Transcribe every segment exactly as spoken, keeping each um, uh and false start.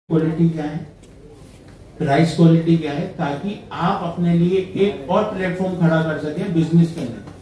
Quality क्या है, price quality क्या है, ताकि आप अपने लिए एक और प्लेटफॉर्म खड़ा कर सके बिजनेस करने का।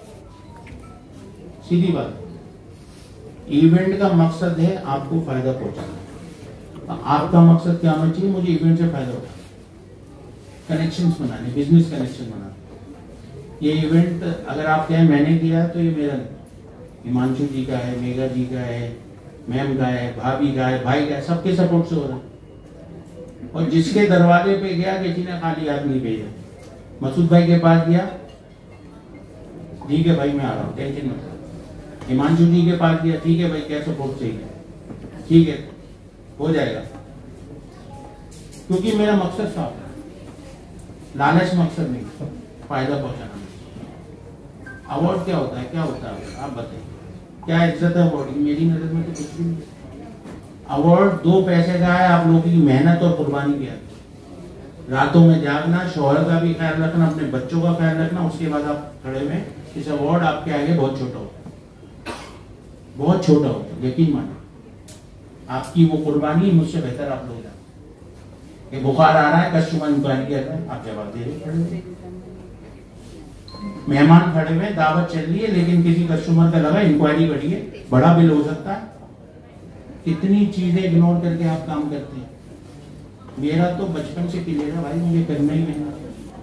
सीधी बात, इवेंट का मकसद है आपको फायदा पहुंचाना। आपका मकसद क्या होना चाहिए? मुझे इवेंट से फायदा उठाना, कनेक्शंस बनाने, बिजनेस कनेक्शन बनाने। ये इवेंट अगर आप कहें मैंने किया तो ये मेरा नहीं, हिमांशु जी का है, मेघा जी का है, मैम का है, भाभी का है, भाई का है, सबके सपोर्ट से हो रहा है। और जिसके दरवाजे पे गया किसी ने खाली हाथ नहीं भेजा, मसूद भाई के पास गया, ठीक है भाई मैं आ रहा हूँ, टेंशन मत लो। हिमांशु जी के पास गया, ठीक है भाई क्या सपोर्ट चाहिए, ठीक है हो जाएगा, क्योंकि मेरा मकसद साफ है, लालच मकसद नहीं, फायदा पहुंचाना। अवार्ड क्या होता है, क्या होता है आप बताइए, क्या इज्जत है अवार्ड की? मेरी नजर में तो कुछ भी नहीं। अवार्ड दो पैसे का है, आप लोगों की मेहनत और कुर्बानी की है। रातों में जागना, शौहर का भी ख्याल रखना, अपने बच्चों का ख्याल रखना, उसके बाद आप खड़े में इस अवार्ड आपके आगे बहुत छोटा होता है, बहुत छोटा होता है, यकीन मानिए। आपकी वो कुर्बानी मुझसे बेहतर आप लोग जानते। ये बुखार आ रहा है, कस्टमर इंक्वायरी किया था, आप जवाब दे रहे, मेहमान खड़े हुए, दावत चल रही है, लेकिन किसी कस्टमर का लगा इंक्वायरी बढ़ी है, बड़ा बिल हो सकता है। कितनी चीजें इग्नोर करके आप काम करते हैं। मेरा तो बचपन से क्लियर है भाई, मुझे करना ही नहीं,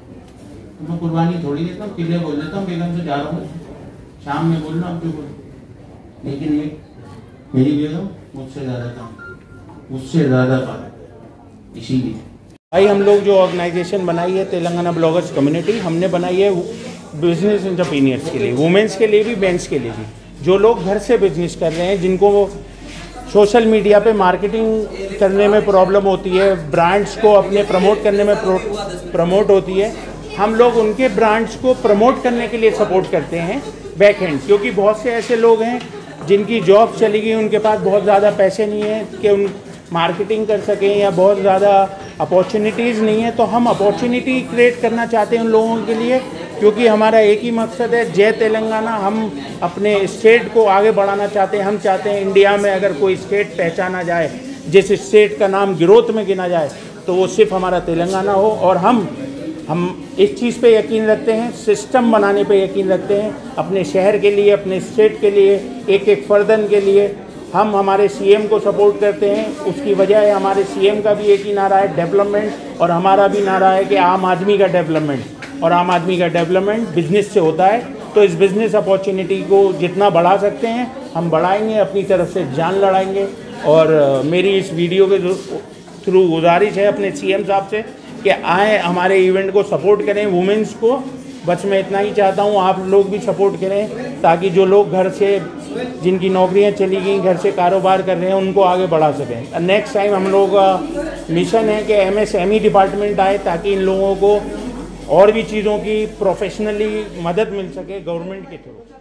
तो मैं कुर्बानी थोड़ी देता हूँ, क्लियर बोल देता हूँ, बेगम से जा रहा हूँ, शाम में बोलना अब क्यों बोल। लेकिन एक मेरी बेगम मुझसे ज्यादा काम, मुझसे ज्यादा बात, इसीलिए भाई हम लोग जो ऑर्गेनाइजेशन बनाई है तेलंगाना ब्लॉगर्स कम्युनिटी, हमने बनाई है बिजनेस एंटरप्रेन्योर्स के लिए, वुमेन्स के लिए भी, मेंस के लिए भी, जो लोग घर से बिजनेस कर रहे हैं, जिनको सोशल मीडिया पे मार्केटिंग करने में प्रॉब्लम होती है, ब्रांड्स को अपने प्रमोट करने में प्रमोट होती है। हम लोग उनके ब्रांड्स को प्रमोट करने के लिए सपोर्ट करते हैं बैक हैंड, क्योंकि बहुत से ऐसे लोग हैं जिनकी जॉब चली गई, उनके पास बहुत ज़्यादा पैसे नहीं है कि उन मार्केटिंग कर सकें, या बहुत ज़्यादा अपॉर्चुनिटीज़ नहीं है। तो हम अपॉर्चुनिटी क्रिएट करना चाहते हैं उन लोगों के लिए, क्योंकि हमारा एक ही मकसद है, जय तेलंगाना। हम अपने स्टेट को आगे बढ़ाना चाहते हैं। हम चाहते हैं इंडिया में अगर कोई स्टेट पहचाना जाए, जिस स्टेट का नाम ग्रोथ में गिना जाए, तो वो सिर्फ हमारा तेलंगाना हो। और हम हम इस चीज़ पे यकीन रखते हैं, सिस्टम बनाने पे यकीन रखते हैं, अपने शहर के लिए, अपने स्टेट के लिए, एक एक फर्दन के लिए। हम हमारे सीएम को सपोर्ट करते हैं, उसकी वजह है हमारे सीएम का भी एक ही नारा है, डेवलपमेंट, और हमारा भी नारा है कि आम आदमी का डेवलपमेंट। और आम आदमी का डेवलपमेंट बिजनेस से होता है। तो इस बिज़नेस अपॉर्चुनिटी को जितना बढ़ा सकते हैं हम बढ़ाएंगे, अपनी तरफ से जान लड़ाएंगे। और मेरी इस वीडियो के थ्रू गुजारिश है अपने सीएम साहब से कि आए हमारे इवेंट को सपोर्ट करें, वुमेन्स को। बस मैं इतना ही चाहता हूँ, आप लोग भी सपोर्ट करें, ताकि जो लोग घर से, जिनकी नौकरियां चली गई, घर से कारोबार कर रहे हैं, उनको आगे बढ़ा सकें। नेक्स्ट टाइम हम लोग का मिशन है कि एमएसएमई डिपार्टमेंट आए, ताकि इन लोगों को और भी चीज़ों की प्रोफेशनली मदद मिल सके गवर्नमेंट के थ्रू।